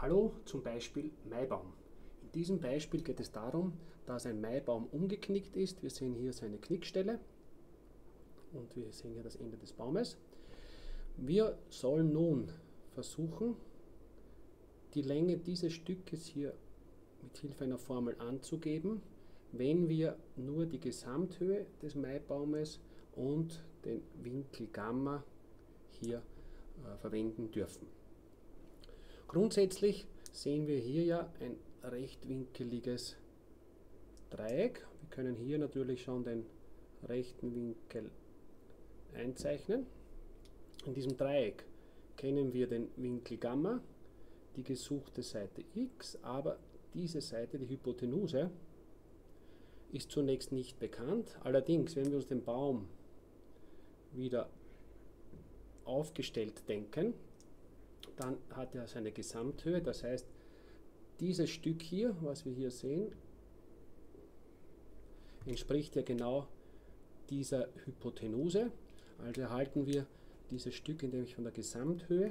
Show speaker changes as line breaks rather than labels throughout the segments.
Hallo zum Beispiel Maibaum. In diesem Beispiel geht es darum, dass ein Maibaum umgeknickt ist. Wir sehen hier seine Knickstelle und wir sehen hier das Ende des Baumes. Wir sollen nun versuchen, die Länge dieses Stückes hier mit Hilfe einer Formel anzugeben, wenn wir nur die Gesamthöhe des Maibaumes und den Winkel Gamma hier verwenden dürfen. Grundsätzlich sehen wir hier ja ein rechtwinkeliges Dreieck. Wir können hier natürlich schon den rechten Winkel einzeichnen. In diesem Dreieck kennen wir den Winkel Gamma, die gesuchte Seite x, aber diese Seite, die Hypotenuse, ist zunächst nicht bekannt. Allerdings, wenn wir uns den Baum wieder aufgestellt denken, dann hat er seine Gesamthöhe, das heißt, dieses Stück hier, was wir hier sehen, entspricht ja genau dieser Hypotenuse. Also erhalten wir dieses Stück, indem ich von der Gesamthöhe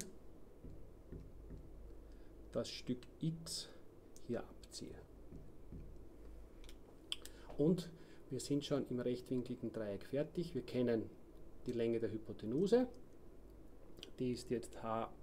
das Stück x hier abziehe. Und wir sind schon im rechtwinkligen Dreieck fertig. Wir kennen die Länge der Hypotenuse. Die ist jetzt h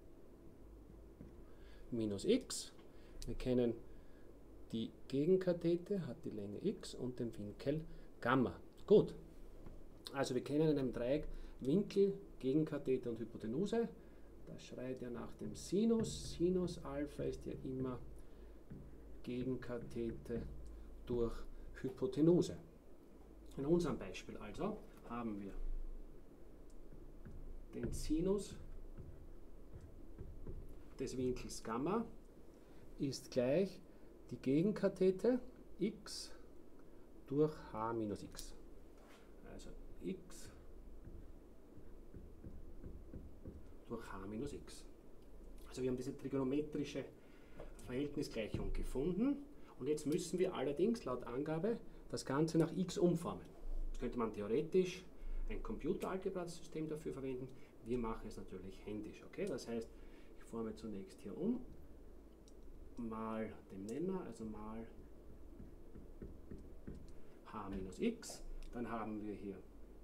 minus x. Wir kennen die Gegenkathete, hat die Länge x und den Winkel Gamma. Gut, also wir kennen in einem Dreieck Winkel, Gegenkathete und Hypotenuse. Das schreit ja nach dem Sinus. Sinus Alpha ist ja immer Gegenkathete durch Hypotenuse. In unserem Beispiel also haben wir den Sinus des Winkels Gamma ist gleich die Gegenkathete x durch h minus x. Also x durch h minus x. Also wir haben diese trigonometrische Verhältnisgleichung gefunden und jetzt müssen wir allerdings laut Angabe das Ganze nach x umformen. Jetzt könnte man theoretisch ein Computeralgebra-System dafür verwenden. Wir machen es natürlich händisch. Okay? Das heißt, ich forme zunächst hier um, mal dem Nenner, also mal h minus x. Dann haben wir hier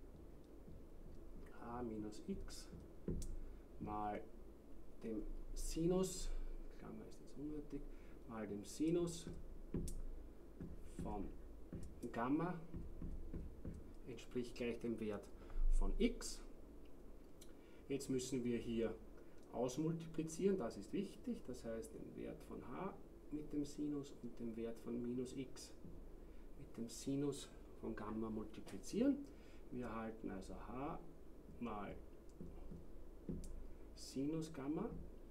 h minus x mal dem Sinus, Klammer ist jetzt unnötig, mal dem Sinus von Gamma entspricht gleich dem Wert von x. Jetzt müssen wir hier ausmultiplizieren, das ist wichtig, das heißt den Wert von h mit dem Sinus und den Wert von minus x mit dem Sinus von Gamma multiplizieren. Wir erhalten also h mal Sinus Gamma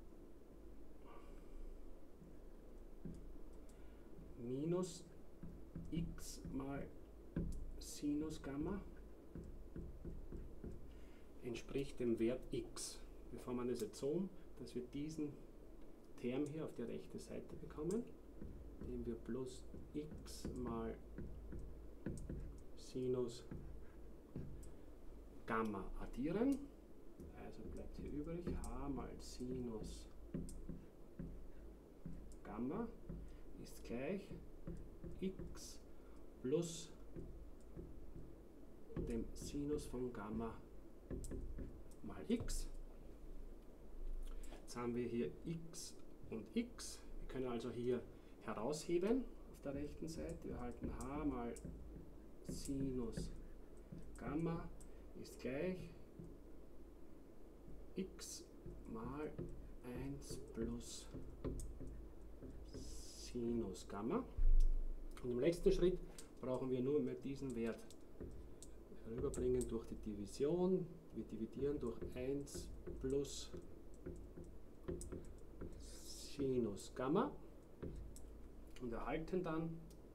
minus x mal Sinus Gamma entspricht dem Wert x. Wir formen das jetzt so, dass wir diesen Term hier auf die rechte Seite bekommen, indem wir plus x mal Sinus Gamma addieren. Also bleibt hier übrig h mal Sinus Gamma ist gleich x plus dem Sinus von Gamma mal x. Jetzt haben wir hier x und x. Wir können also hier herausheben auf der rechten Seite. Wir erhalten h mal Sinus Gamma ist gleich x mal 1 plus Sinus Gamma. Und im letzten Schritt brauchen wir nur mehr diesen Wert rüberbringen durch die Division. Wir dividieren durch 1 plus Sinus Gamma und erhalten dann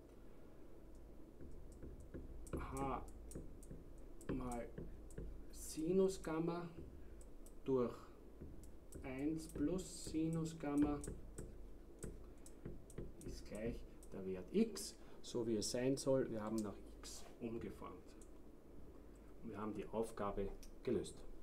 h mal Sinus Gamma durch 1 plus Sinus Gamma ist gleich der Wert x, so wie es sein soll. Wir haben nach x umgeformt. Und wir haben die Aufgabe gelöst.